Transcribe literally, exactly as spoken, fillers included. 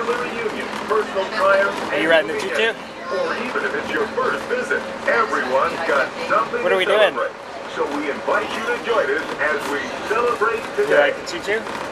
family reunion, personal triumph, Are you riding the choo-choo? or even if it's your first visit, everyone's got something What are we to doing? celebrate. So we invite you to join us as we celebrate You today. like the choo-choo?